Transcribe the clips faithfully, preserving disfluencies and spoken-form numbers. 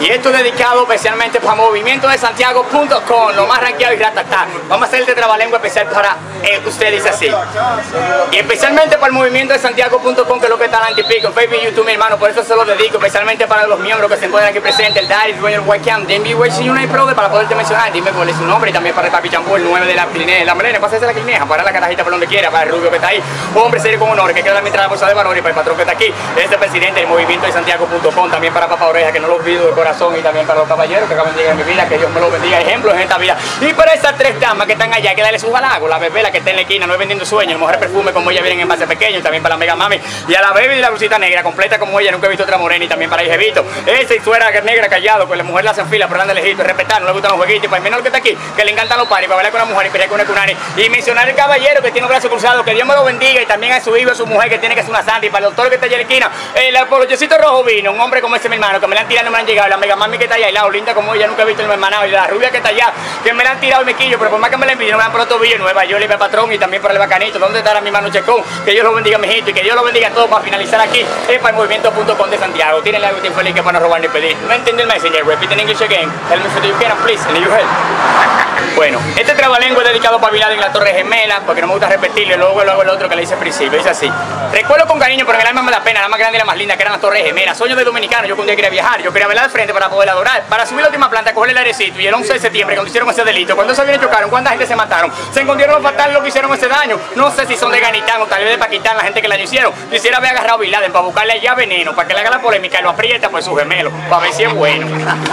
Y esto es dedicado especialmente para movimiento de santiago punto com, lo más rankeado y ratatá. Vamos a hacer este trabalengua especial para eh, usted, dice así. Y especialmente para el movimiento de santiago punto com, que es lo que está en Antipico, en Facebook y YouTube, mi hermano. Por eso se lo dedico, especialmente para los miembros que se encuentran aquí presentes, el Daddy, el dueño del webcam, D M V Way United Pro, para poderte mencionar. Dime cuál es su nombre, y también para el Papi Chambú, el nueve de la Clinea, la melena, pásese la Clinea, para la carajita por donde quiera, para el rubio que está ahí. Hombre serio con honor, que queda la mitad de la bolsa de valor, y para el patrón que está aquí, este presidente del movimiento de santiago punto com, también para Papá Oreja, que no lo olvido de corazón, y también para los caballeros que acaban de llegar en mi vida, que Dios me lo bendiga, ejemplos en esta vida. Y para esas tres damas que están allá, hay que darle su halago, la bebé, la que está en la esquina, no es vendiendo sueños, mujer perfume como ella vienen en envase pequeño, y también para la mega mami, y a la baby de la blusita negra, completa como ella, nunca he visto otra morena, y también para el jevito, ese y suera negra callado, con la mujer la hacen fila, pero anda lejito, respetar, no le gustan los jueguitos, y para el menor que está aquí, que le encantan los paris, para bailar con una mujer y pelear con una cunani, y mencionar el caballero que tiene un brazo cruzado, que Dios me lo bendiga, y también a su hijo, a su mujer, que tiene que ser una santa, y para el doctor que está allá en la esquina, el apolochecito rojo vino, un hombre como ese mi hermano, que me la han tirado y no me la han llegado, la mega mami que está allá al lado, linda como ella, nunca he visto en mi hermanado, y la rubia que está allá, que me la han tirado y me quillo, pero por más que me la envíen, no me dan pronto Villa Nueva, yo le voy al patrón, y también para el bacanito, ¿dónde estará mi hermano Checón? Que Dios lo bendiga, mijito, y que Dios lo bendiga a todos. Para finalizar aquí, es para el movimiento punto com de Santiago. Tienen algo tan feliz que para no robar ni pedir. No entiende el messenger, repeat in English again. Tell me if you can, please, and you help. Bueno, este trabalengua es dedicado para Bilal en la Torre Gemela, porque no me gusta repetirlo, luego luego el otro que le hice al principio, dice así. Recuerdo con cariño, pero en el alma me da pena, la más grande y la más linda, que eran las Torres Gemelas. Sueño de dominicano, yo que un día quería viajar, yo quería verla de frente para poder adorar, para subir la última planta, coger el airecito, y el once de septiembre, cuando hicieron ese delito, cuando se viene chocaron, cuánta gente se mataron, se encontraron los fatales los que hicieron ese daño, no sé si son de Ganitán o tal vez de Paquistán, la gente que la hicieron, quisiera haber agarrado a Bin Laden para buscarle allá veneno, para que le haga la polémica y lo aprieta por su gemelo, para ver si es bueno.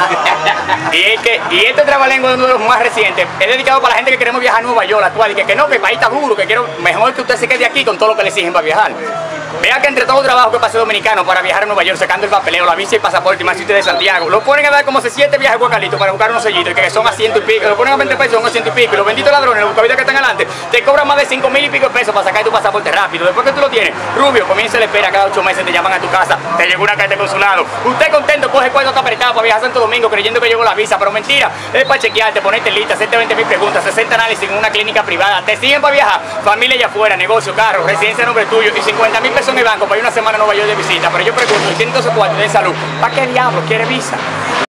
y, es que, y este trabalengua es uno de los más recientes, es dedicado para la gente que queremos viajar a Nueva York, actual, y que, que no, que el país está duro, que quiero, mejor que usted se quede aquí con todo lo que le exigen para viajar. Vea que entre todo el trabajo que pasé dominicano para viajar a Nueva York, sacando el papeleo, la visa y el pasaporte, y más si usted de Santiago, lo ponen a dar como siete viajes a Guacalito para buscar unos sellitos, que son a ciento y pico, lo ponen a veinte pesos, son a ciento y pico, y los benditos ladrones, los buscavidas que están adelante, te cobran más de cinco mil y pico de pesos para sacar tu pasaporte rápido. Después que tú lo tienes, rubio, comienza la espera, cada ocho meses te llaman a tu casa, te llegó una carta de consulado. Usted contento, coge cuatro está apretado para viajar a Santo Domingo creyendo que llegó la visa, pero mentira, es para chequearte, ponerte lista, hacerte veinte mil preguntas, sesenta análisis en una clínica privada, te siguen para viajar, familia allá afuera, negocio, carro, residencia a nombre tuyo, y cincuenta mil pesos en el banco para ir una semana a Nueva York de visita. Pero yo pregunto, y tiene entonces cuatro de salud, ¿para qué diablo quiere visa?